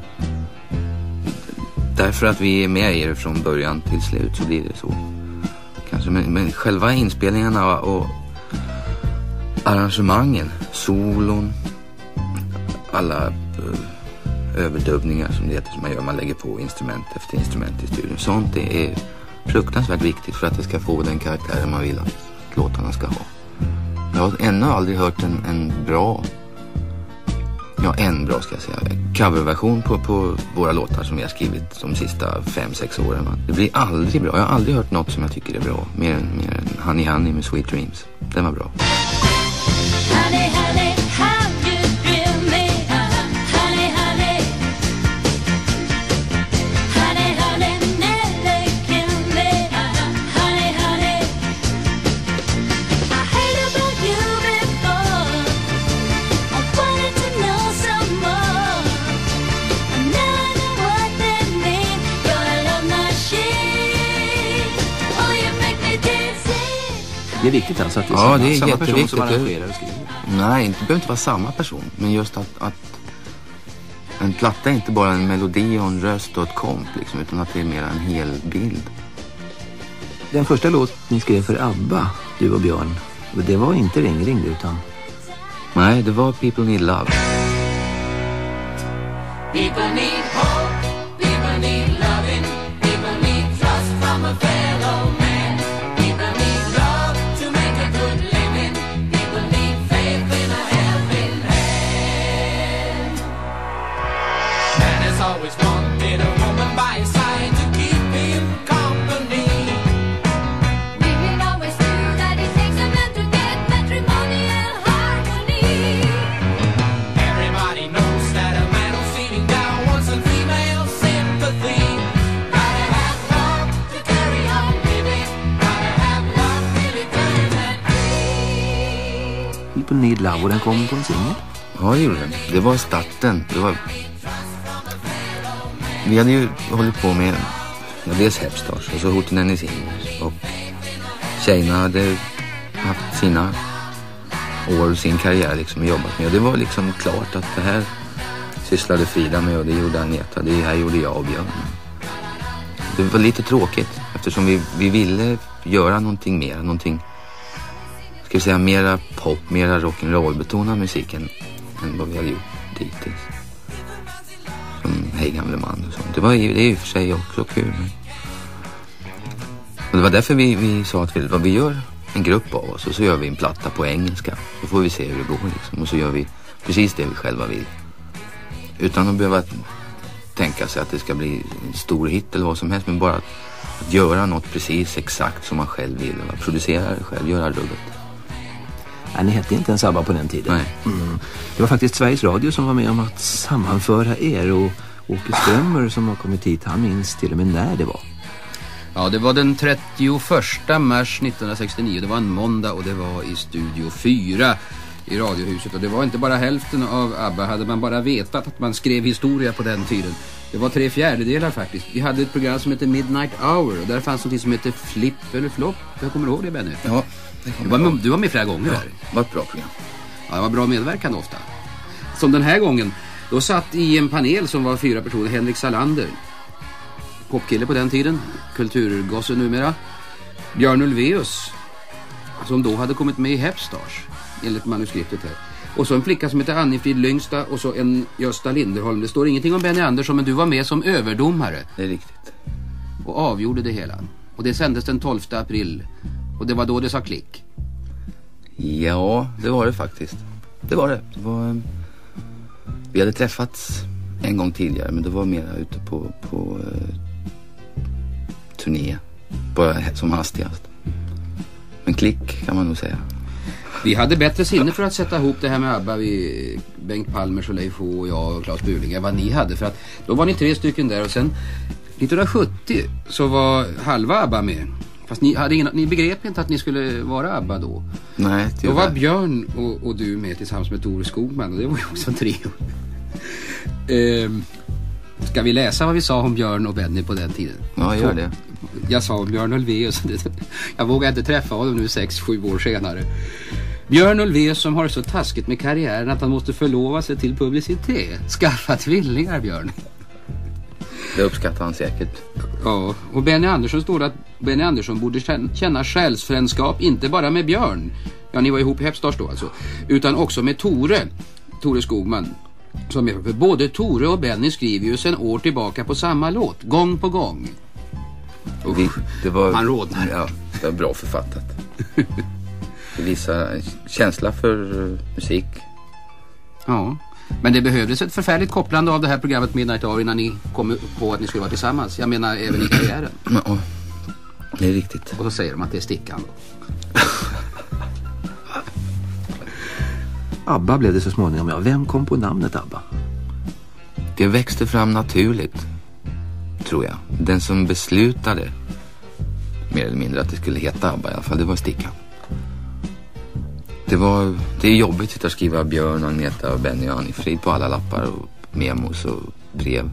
Därför att vi är med i det från början till slut så blir det så. Kanske, men, men själva inspelningarna och arrangemangen, solon, alla uh, överdubbningar som det heter som man gör, man lägger på instrument efter instrument i studion. Sånt det är fruktansvärt viktigt för att det ska få den karaktären man vill att låtarna ska ha. Jag har ännu aldrig hört en, en bra, ja en bra ska jag säga, coverversion på, på våra låtar som vi har skrivit de sista fem, sex åren. Det blir aldrig bra. Jag har aldrig hört något som jag tycker är bra. Mer än, mer än Honey Honey med Sweet Dreams. Den var bra. Honey, honey, how you thrill me. Honey, honey. Honey, honey, never kill me. Honey, honey. I heard about you before. I wanted to know some more. And now I know what that means. You're a love machine. Oh, you make me dizzy. Det är viktigt alltså att det är ja, samma, det är samma person som jätteviktigt. arrangerar och skriver. Nej, det behöver inte vara samma person. Men just att, att en platta är inte bara en melodi och en röst och ett komp liksom, utan att det är mer en hel bild. Den första låt ni skrev för ABBA, du och Björn, det var inte Ring Ring utan... Nej, det var People Need Love. People need hope, people need loving, people need trust from a fellow man. People need love to make a good living, people need faith in a helping hand. Man has always wanted a woman by his side to keep him company. Women always knew that it takes a man to get matrimonial harmony. Everybody knows that a man who's feeling down wants some female sympathy. Gotta have love to carry on living. Gotta have love really turn and free. People Need Love, och den kom på en singel. Ja, det gjorde den. Det var starten. Det var... Vi hade ju hållit på med ja, dels Hepstars och så Hootenanny Singers. Och tjejerna hade haft sina år, sin karriär liksom jobbat med. Och det var liksom klart att det här sysslade Frida med och det gjorde Agneta. Det här gjorde jag och Björn. Det var lite tråkigt eftersom vi, vi ville göra någonting mer. Någonting, ska vi säga, mera pop, mera rock'n'roll betonad musiken än vad vi hade gjort dittills. Som Hej gamle man och sånt. Det var ju, det är ju för sig också kul. Och det var därför vi, vi sa att vi, vad vi gör en grupp av oss och så gör vi en platta på engelska. Så får vi se hur det går liksom. Och så gör vi precis det vi själva vill. Utan att behöva tänka sig att det ska bli en stor hit eller vad som helst. Men bara att, att göra något precis exakt som man själv vill. Producera det själv, göra rubbet. Nej, ni hette inte ens ABBA på den tiden. Nej. Mm. Det var faktiskt Sveriges Radio som var med om att sammanföra er, och Åke Strömmer som har kommit hit, han minns till och med när det var. Ja, det var den trettioförsta mars nittonhundrasextionio. Det var en måndag och det var i Studio fyra i Radiohuset. Och det var inte bara hälften av ABBA. Hade man bara vetat att man skrev historia på den tiden. Det var tre fjärdedelar faktiskt. Vi hade ett program som hette Midnight Hour. Och där fanns något som hette Flip eller Flop. Jag kommer ihåg det, Benny. Ja, det du, var med, du var med flera gånger ja, där. Det var ett bra program. Ja, det var bra medverkan ofta. Som den här gången. Då satt i en panel som var fyra personer. Henrik Salander, popkille på den tiden, kulturgosse numera. Björn Ulvaeus, som då hade kommit med i Hepstars enligt manuskriptet här. Och så en flicka som heter Annifrid Lyngsta och så en Gösta Linderholm. Det står ingenting om Benny Andersson, men du var med som överdomare. Det är riktigt. Och avgjorde det hela. Och det sändes den tolfte april. Och det var då det sa klick. Ja, det var det faktiskt. Det var det. Det var... Vi hade träffats en gång tidigare, men det var mera ute på, på uh, turné. Bara som hastigast. Men klick kan man nog säga. Vi hade bättre sinne för att sätta ihop det här med ABBA, vi, Bengt Palmers och Leif H och jag och Claes Burling, vad ni hade. För att då var ni tre stycken där och sen nittonhundrasjuttio så var halva ABBA med. Fast ni, hade ingen, ni begrep inte att ni skulle vara ABBA då. Nej, då var Björn och, och du med tillsammans med Tore Skogman och det var ju också en trio. ehm, ska vi läsa vad vi sa om Björn och Benny på den tiden? Ja, gör det. Jag sa om Björn Ulvaeus. Jag vågar inte träffa honom nu sex, sju år senare. Björn Ulvaeus som har så taskigt med karriären att han måste förlova sig till publicitet. Skaffa tvillingar, Björn. Det uppskattar han säkert. Ja, och Benny Andersson står att Benny Andersson borde känna själsfrändskap inte bara med Björn. Ja, ni var ihop i Hepstars då alltså. Utan också med Tore. Tore Skogman. Som är, för både Tore och Benny skriver ju sedan år tillbaka på samma låt. Gång på gång. Vi, det var, man rådnar. Ja, det var bra författat. Det visar känsla för uh, musik. Ja, men det behövdes ett förfärligt kopplande av det här programmet Midnight Hour innan ni kom på att ni skulle vara tillsammans. Jag menar även i karriären. Ja, det är riktigt. Och så säger de att det är Stickan då. ABBA blev det så småningom. Ja, vem kom på namnet ABBA? Det växte fram naturligt, tror jag. Den som beslutade mer eller mindre att det skulle heta ABBA i alla fall, det var Stickan. Det var, det är jobbigt att sitta och skriva Björn, Agneta, Benny och Annifrid på alla lappar och memos och brev.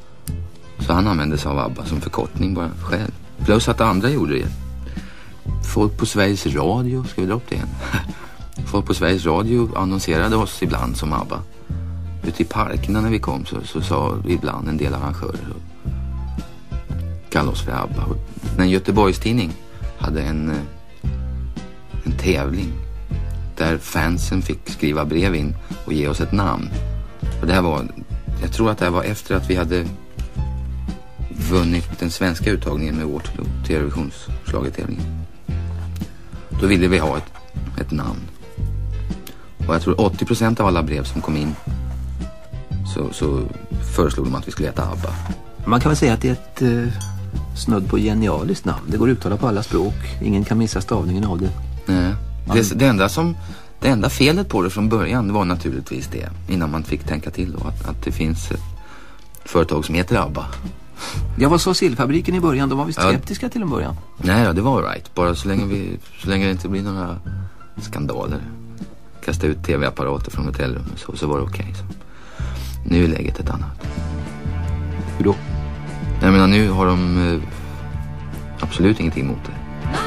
Så han använde sig av ABBA som förkortning bara själv. Plus att andra gjorde det folk på Sveriges Radio, ska vi dra upp det igen? Folk på Sveriges Radio annonserade oss ibland som ABBA. Ute i parkerna när vi kom så, så sa ibland en del arrangörer kallade oss för ABBA. En Göteborgstidning hade en, en tävling där fansen fick skriva brev in och ge oss ett namn. Och det här var, jag tror att det här var efter att vi hade vunnit den svenska uttagningen med Waterloo till Eurovisionsschlagertävlingen. Då ville vi ha ett, ett namn. Och jag tror åttio procent av alla brev som kom in så, så föreslog de att vi skulle heta ABBA. Man kan väl säga att det är ett eh, snudd på genialiskt namn. Det går att uttala på alla språk. Ingen kan missa stavningen av det. Nej. Det, det, enda som, det enda felet på det från början var naturligtvis det. Innan man fick tänka till då, att, att det finns ett företag som heter ABBA. Jag var så Sillfabriken i början. De var visst skeptiska ja. till en början. Nej, ja, det var right. Bara så länge, vi, så länge det inte blir några skandaler. Kasta ut tv-apparater från hotellrummet så, så var det okej. Okay, så. Nu är läget ett annat. Hur då? Jag menar, nu har de eh, absolut ingenting emot det.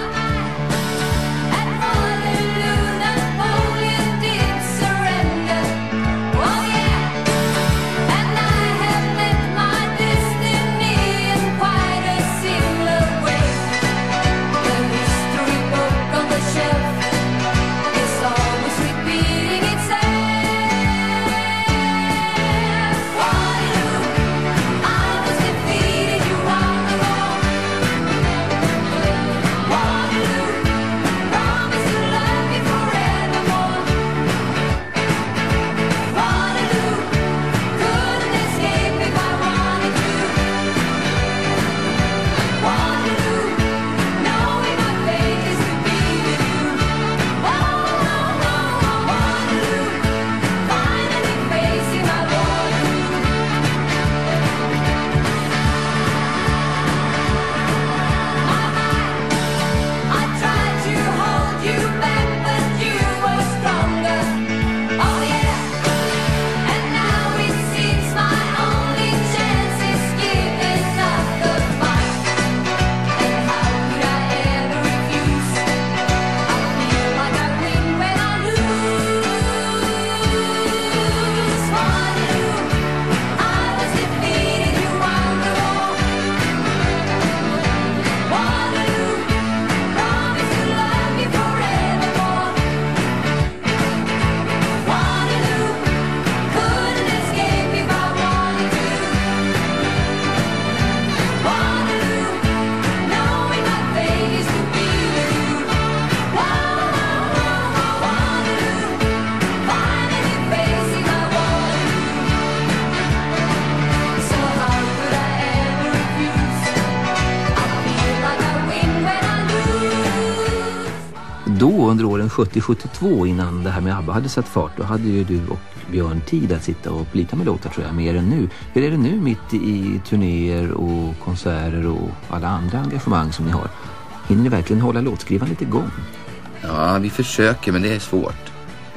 Då under åren sjuttio sjuttiotvå innan det här med ABBA hade satt fart, då hade ju du och Björn tid att sitta och plita med låtar, tror jag, mer än nu. Hur är det nu mitt i turnéer och konserter och alla andra engagemang som ni har? Hinner ni verkligen hålla låtskrivandet igång? Ja, vi försöker, men det är svårt.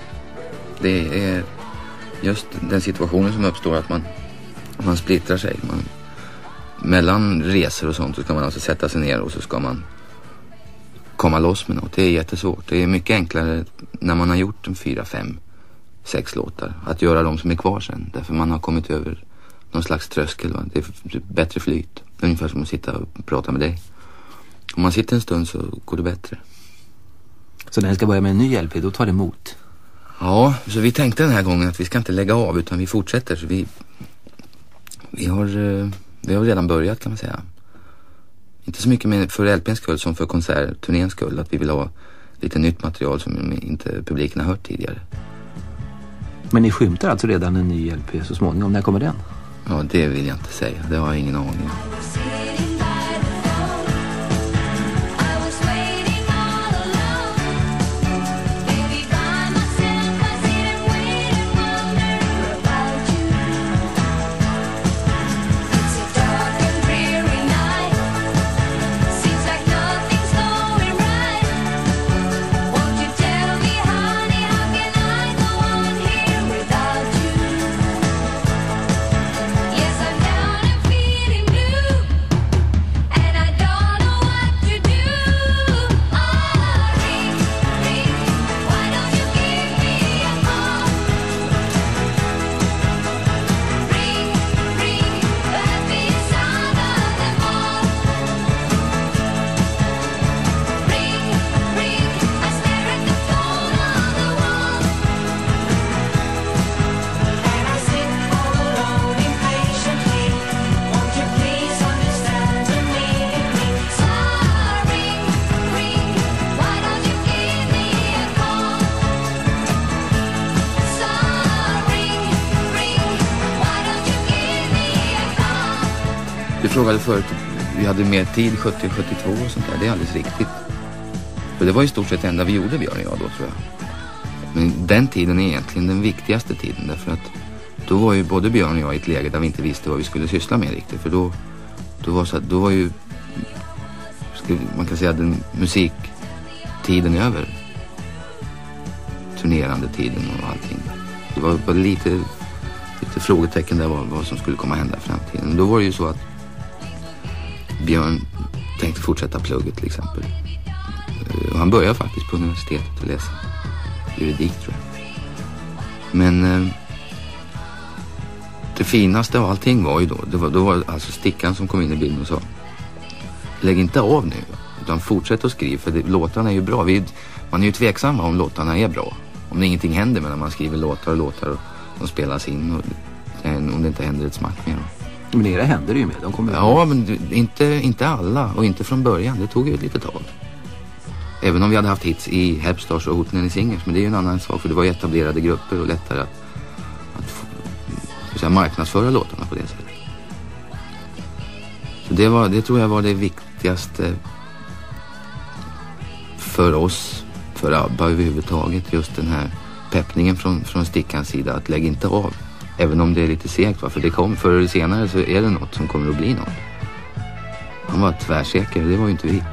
Det är just den situationen som uppstår att man, man splittrar sig. Man, mellan resor och sånt så ska man alltså sätta sig ner och så ska man komma loss med något. Det är jättesvårt. Det är mycket enklare när man har gjort en fyra, fem, sex låtar att göra de som är kvar sen. Därför man har kommit över någon slags tröskel. Va? Det är bättre flyt. Ungefär som att sitta och prata med dig. Om man sitter en stund så går det bättre. Så när jag ska börja med en ny L P, då tar det emot? Ja, så vi tänkte den här gången att vi ska inte lägga av utan vi fortsätter. Så vi, vi, har, vi har redan börjat, kan man säga. Inte så mycket med för L P:ns skull som för konsertturnéns skull. Att vi vill ha lite nytt material som inte publiken har hört tidigare. Men ni skymtar alltså redan en ny L P så småningom. När kommer den? Ja, det vill jag inte säga. Det har jag ingen aning om. Du frågade förut, vi hade mer tid sjuttio sjuttiotvå och sånt där. Det är alldeles riktigt. För det var i stort sett det enda vi gjorde, Björn och jag då, tror jag. Men den tiden är egentligen den viktigaste tiden. Därför att då var ju både Björn och jag i ett läge där vi inte visste vad vi skulle syssla med riktigt. För då, då, var, så att, då var ju, man kan säga, den musiktiden över. Turnerande tiden och allting. Det var bara lite, lite frågetecken där vad, vad som skulle komma hända i framtiden. Då var det ju så att Björn tänkte fortsätta plugget till exempel. Och han började faktiskt på universitetet att läsa juridik, tror jag. Men eh, det finaste av allting var ju då, det var, då var alltså Stickan som kom in i bilden och sa: lägg inte av nu, utan fortsätt att skriva, för det, låtarna är ju bra. Vi, man är ju tveksam om låtarna är bra. Om det ingenting händer med när man skriver låtar och låtar och de spelas in, och om det inte händer ett smack med dem. Men era händer ju med, de kommer. Ja, men inte, inte alla, och inte från början. Det tog ju ett litet tag. Även om vi hade haft hits i Hepstars och Hotnen i Singers. Men det är ju en annan sak, för det var etablerade grupper och lättare att, att, att säga, marknadsföra låtarna på det sättet. Så det, var, det tror jag var det viktigaste för oss, för ABBA överhuvudtaget. Just den här peppningen från, från Stickans sida, att lägga inte av. Även om det är lite segt, va? För det kom, förr eller senare så är det något som kommer att bli något. Han var tvärsäker, det var ju inte vi.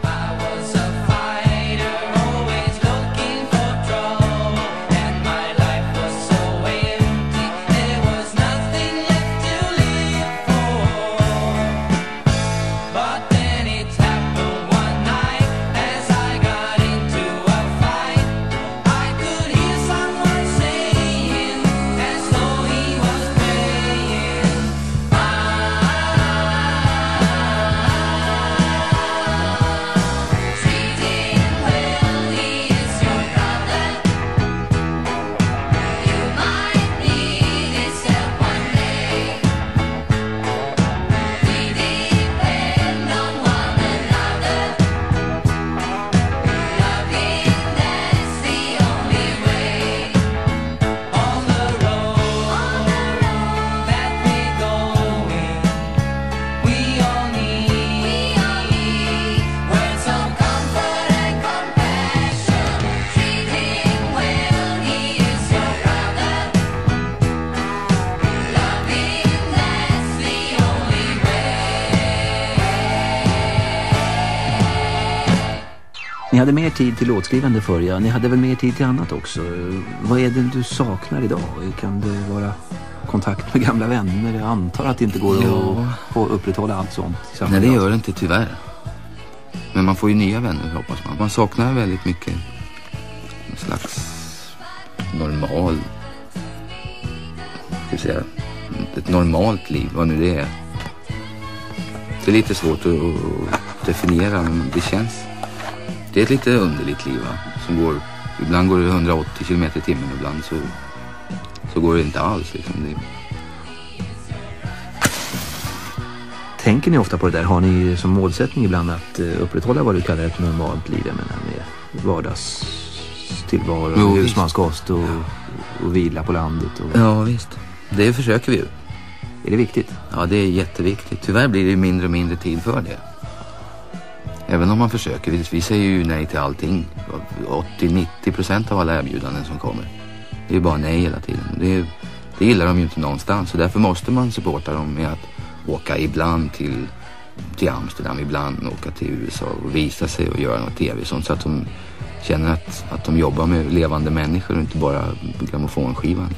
Ni hade mer tid till låtskrivande förr, ja. Ni hade väl mer tid till annat också. Vad är det du saknar idag? Kan det vara kontakt med gamla vänner? Jag antar att det inte går ja. att få upprätthålla allt sånt. Nej, det gör det inte, tyvärr. Men man får ju nya vänner, hoppas man. Man saknar väldigt mycket en slags normal, ska jag säga, ett normalt liv, vad nu det är. Det är lite svårt att definiera, men det känns. Det är ett lite underligt liv, va? Som går, ibland går det hundraåttio kilometer i timmen, ibland så, så går det inte alls liksom. Det... Tänker ni ofta på det där? Har ni som målsättning ibland att upprätthålla vad du kallar ett normalt liv? Jag menar, med vardagstillvaro, jo, husmanskost och, och vila på landet? Och... Ja, visst. Det försöker vi ju. Är det viktigt? Ja, det är jätteviktigt. Tyvärr blir det mindre och mindre tid för det. Även om man försöker, vi, vi säger ju nej till allting. åttio till nittio procent av alla erbjudanden som kommer. Det är ju bara nej hela tiden. Det, är, det gillar de ju inte någonstans. Så därför måste man supporta dem med att åka ibland till, till Amsterdam, ibland åka till U S A och visa sig och göra något tv. Sånt, så att de känner att, att de jobbar med levande människor och inte bara grammofonskivan.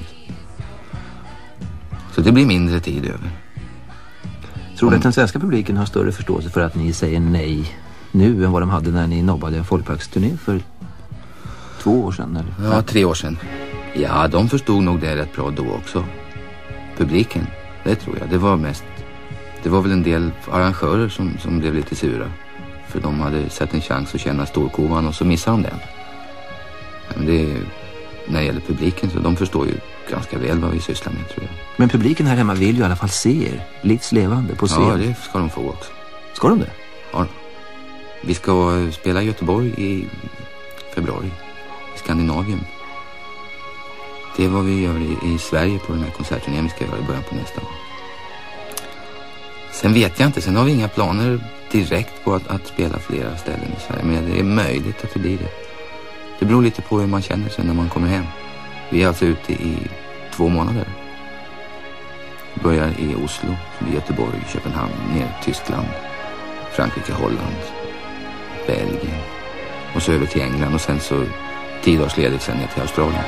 Så det blir mindre tid över. Tror du att den svenska publiken har större förståelse för att ni säger nej nu än vad de hade när ni nobbade en folkparksturné för två år sedan? Eller? Ja, tre år sedan. Ja, de förstod nog det rätt bra då också. Publiken, det tror jag. Det var mest, det var väl en del arrangörer som, som blev lite sura. För de hade sett en chans att känna storkovan och så missade de den. Men det, när det gäller publiken så de förstår ju ganska väl vad vi sysslar med, tror jag. Men publiken här hemma vill ju i alla fall se er livslevande på scen. Ja, det ska de få också. Ska de det? Ja. Vi ska spela i Göteborg i februari. I Skandinavien. Det är vad vi gör i, i Sverige på den här konsertturnén vi ska göra i början på nästa år. Sen vet jag inte, sen har vi inga planer direkt på att, att spela flera ställen i Sverige. Men det är möjligt att det blir det. Det beror lite på hur man känner sig när man kommer hem. Vi är alltså ute i två månader. Vi börjar i Oslo, i Göteborg, Köpenhamn, ner till Tyskland, Frankrike, Holland, Belgien. Och så över till England och sen så tio dagars ledigt sen ner till Australien.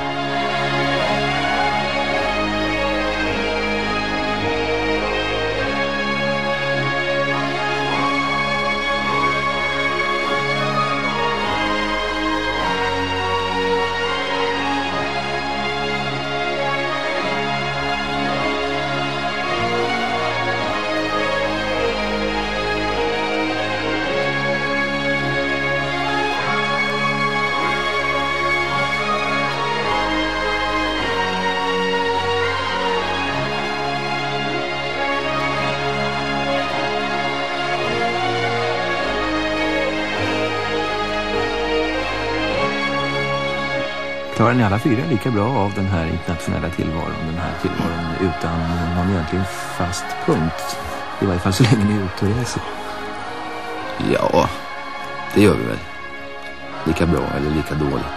Klarar ni alla fyra lika bra av den här internationella tillvaron, den här tillvaron utan någon egentligen fast punkt? I varje fall så länge ni är ute och reser. Ja, det gör vi väl. Lika bra eller lika dåligt.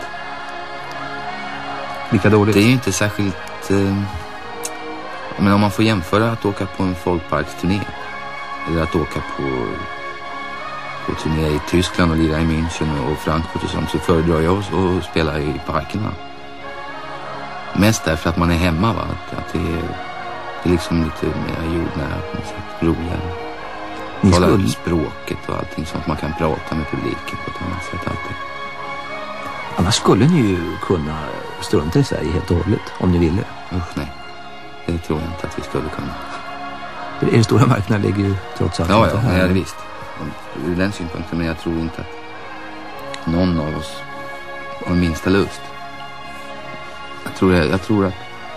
Lika dåligt? Det är ju inte särskilt... Eh, men om man får jämföra att åka på en folkparksturné eller att åka på... på turné i Tyskland och lira i München och Frankfurt och sånt, så föredrar jag att spela i parkerna. Mest därför att man är hemma, va? Att, att det, är, det är liksom lite mer jordnära på något sätt, roligare. Ni Tala skulle... språket och allting sånt, man kan prata med publiken på ett annat sätt alltid. Annars skulle ni ju kunna strunta i Sverige helt och hållet, om ni ville. Usch nej, det tror jag inte att vi skulle kunna. För den stora marknaden ligger ju trots allt ja, inte ja, här. Ja, visst. Ur den synpunkten, men jag tror inte att någon av oss har minsta lust. Jag tror, jag, jag tror att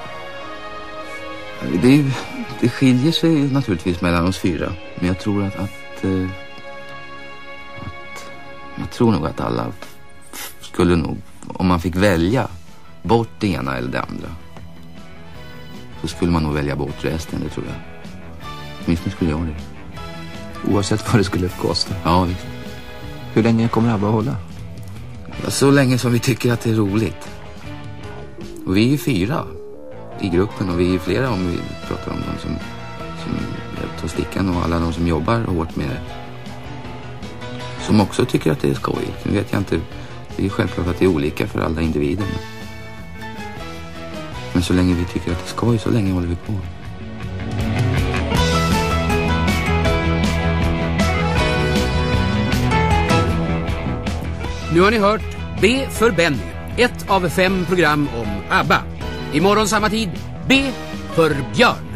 det, det skiljer sig naturligtvis mellan oss fyra, men jag tror att, att, att jag tror nog att alla skulle nog, om man fick välja bort det ena eller det andra, så skulle man nog välja bort resten, det tror jag. Åtminstone skulle jag det. Oavsett vad det skulle kosta. Ja, visst. Hur länge kommer ABBA att hålla? Ja, så länge som vi tycker att det är roligt. Och vi är ju fyra i gruppen, och vi är flera om vi pratar om de som, som tar stickan och alla de som jobbar hårt med det. Som också tycker att det är skojigt. Nu vet jag inte, det är ju självklart att det är olika för alla individer. Men så länge vi tycker att det är skoj, så länge håller vi på. Nu har ni hört B för Benny, ett av fem program om ABBA. Imorgon samma tid, B för Björn.